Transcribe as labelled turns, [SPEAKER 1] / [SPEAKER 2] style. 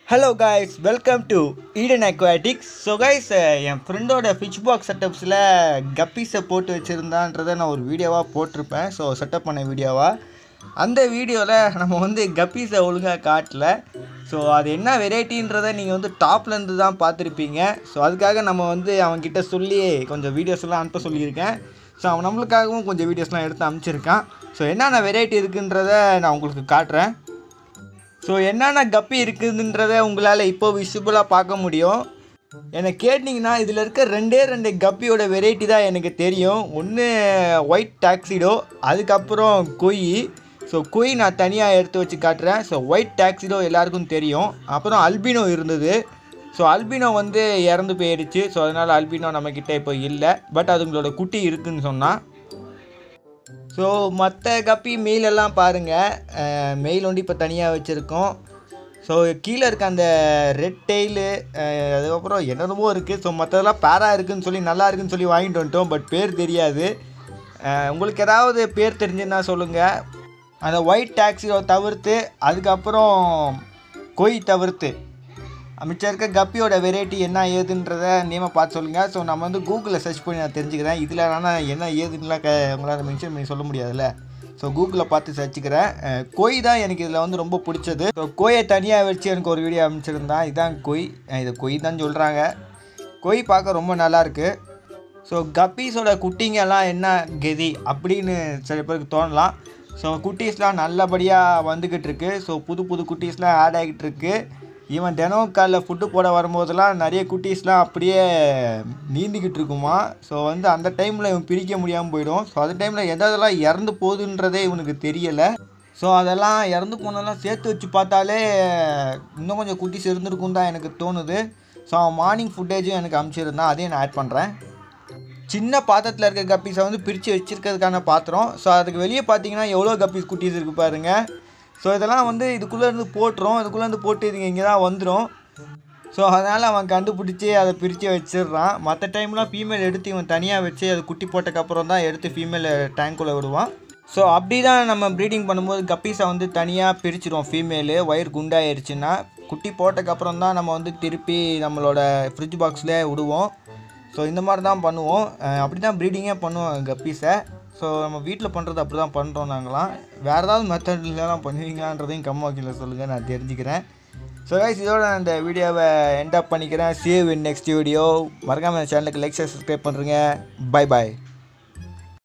[SPEAKER 1] Hello guys, welcome to Eden Aquatics. So guys, என் ஃப்ரெண்டோட fish box செட்டப்ஸில் கப்பீஸை போட்டு வச்சுருந்தான்றதை நான் ஒரு வீடியோவாக போட்டிருப்பேன். ஸோ செட்டப் பண்ண வீடியோவாக அந்த வீடியோவில் நம்ம கப்பீஸை ஒழுங்காக காட்டல. ஸோ அது என்ன வெரைட்டின்றதை நீங்கள் டாப்லேருந்து தான் பார்த்துருப்பீங்க. ஸோ அதுக்காக நம்ம அவன்கிட்ட சொல்லி கொஞ்சம் வீடியோஸ்லாம் அனுப்ப சொல்லியிருக்கேன். ஸோ அவன் நம்மளுக்காகவும் கொஞ்சம் வீடியோஸ்லாம் எடுத்து அனுப்பிச்சிருக்கான். ஸோ என்னென்ன வெரைட்டி இருக்குன்றதை நான் உங்களுக்கு காட்டுறேன். ஸோ என்னென்ன கப்பி இருக்குதுன்றதை உங்களால் இப்போ விசிபிளாக பார்க்க முடியும். என்னை கேட்டிங்கன்னா இதில் இருக்க ரெண்டு கப்பியோட வெரைட்டி தான் எனக்கு தெரியும். ஒன்று ஒயிட் டாக்ஸிடோ, அதுக்கப்புறம் கொய். ஸோ கொய் நான் தனியாக எடுத்து வச்சு காட்டுறேன். ஸோ ஒயிட் டாக்ஸிடோ எல்லாருக்கும் தெரியும். அப்புறம் அல்பினோ இருந்தது. ஸோ அல்பினோ இறந்து போயிடுச்சு. ஸோ அதனால் அல்பினோ நம்மக்கிட்ட இப்போ இல்லை. பட் அதுங்களோட குட்டி இருக்குதுன்னு சொன்னால். ஸோ மற்ற கப்பி மெயிலெல்லாம் பாருங்கள், மெயில் இப்போ தனியாக வச்சுருக்கோம். ஸோ கீழே இருக்க அந்த ரெட் டெய்லு, அதுக்கப்புறம் என்னென்னமோ இருக்குது. ஸோ மற்றதெல்லாம் பேரா இருக்குதுன்னு சொல்லி நல்லா இருக்குதுன்னு சொல்லி வாங்கிட்டு வந்துட்டோம். பட் பேர் தெரியாது. உங்களுக்கு ஏதாவது பேர் தெரிஞ்சுன்னா சொல்லுங்கள். அந்த ஒயிட் டாக்ஸியை தவிர்த்து, அதுக்கப்புறம் கொய் தவிர்த்து மிச்சம் இருக்க கப்பியோட வெரைட்டி என்ன ஏதுன்றதை நேமாக பார்த்து சொல்லுங்கள். ஸோ நம்ம கூகுளில் சர்ச் பண்ணி நான் தெரிஞ்சுக்கிறேன். இதில் ஆனால் என்ன ஏதுன்னெலாம் உங்களால் மென்ஷன் பண்ணி சொல்ல முடியாதுல்ல. ஸோ கூகுளில் பார்த்து சர்ச்சுக்கிறேன். கொய் தான் எனக்கு இதில் ரொம்ப பிடிச்சது. ஸோ கொயை தனியாக வச்சு எனக்கு ஒரு வீடியோ அமைச்சிருந்தான். இதுதான் கொய். இது கொய் தான் சொல்கிறாங்க. கொய் பார்க்க ரொம்ப நல்லாயிருக்கு. ஸோ கப்பீஸோட குட்டிங்கெல்லாம் என்ன கெதி அப்படின்னு சில பேருக்கு தோணலாம். ஸோ குட்டீஸ்லாம் நல்லபடியாக வந்துக்கிட்டு இருக்கு. ஸோ புது குட்டீஸ்லாம் ஆட் ஆகிட்டு இருக்கு. இவன் தினம் காலைல ஃபுட்டு போட வரும்போதெல்லாம் நிறைய குட்டீஸ்லாம் அப்படியே நீந்திக்கிட்டு இருக்குமா. ஸோ அந்த டைமில் இவன் பிரிக்க முடியாமல் போயிடும். ஸோ அந்த டைமில் எதெல்லாம் இறந்து போகுதுன்றதே இவனுக்கு தெரியலை. ஸோ அதெல்லாம் இறந்து போனதெல்லாம் சேர்த்து வச்சு பார்த்தாலே இன்னும் கொஞ்சம் குட்டீஸ் இருந்திருக்கும் தான் எனக்கு தோணுது. ஸோ அவன் மார்னிங் ஃபுட்டேஜும் எனக்கு அனுப்பிச்சிருந்தான். அதையும் நான் ஆட் பண்ணுறேன். சின்ன பாத்திரத்தில் இருக்க கப்பீஸை பிரித்து வச்சுருக்கிறதுக்கான பாத்திரம். ஸோ அதுக்கு வெளியே பார்த்தீங்கன்னா எவ்வளோ கப்பீஸ் குட்டீஸ் இருக்குது பாருங்கள். ஸோ இதெல்லாம் இதுக்குள்ளேருந்து போட்டுரும். இதுக்குள்ளேருந்து போட்டு இதுங்க இங்கே தான் வந்துடும். ஸோ அதனால் அவன் கண்டுபிடிச்சி அதை பிரித்து வச்சிடுறான். மற்ற டைம்லாம் ஃபீமேல் எடுத்து இவன் தனியாக வச்சு அது குட்டி போட்டக்கப்புறம் தான் எடுத்து ஃபீமேல் டேங்க்குள்ளே விடுவான். ஸோ அப்படி தான் நம்ம ப்ரீடிங் பண்ணும்போது கப்பீஸை தனியாக பிரிச்சிடுவோம். ஃபீமேலு வயிறு குண்டாயிருச்சுன்னா குட்டி போட்டக்கப்புறம் தான் நம்ம திருப்பி நம்மளோட ஃப்ரிட்ஜ் பாக்ஸில் விடுவோம். ஸோ இந்த மாதிரி தான் பண்ணுவோம். அப்படி தான் ப்ரீடிங்கே பண்ணுவோம் கப்பீஸை. ஸோ நம்ம வீட்டில் பண்ணுறது அப்படி தான் பண்ணுறோம் நாங்களாம். வேறு ஏதாவது மெத்தட்லாம் பண்ணுவீங்களான்றதையும் கம்மாக்கில் சொல்லுங்கள், நான் தெரிஞ்சுக்கிறேன். ஸோ கைஸ், இதோட நான் இந்த வீடியோவை எண்ட் அப் பண்ணிக்கிறேன். see you in next video. மறக்காமல் சேனலுக்கு லைக் சப்ஸ்கிரைப் பண்ணுறேங்க. பை பாய்.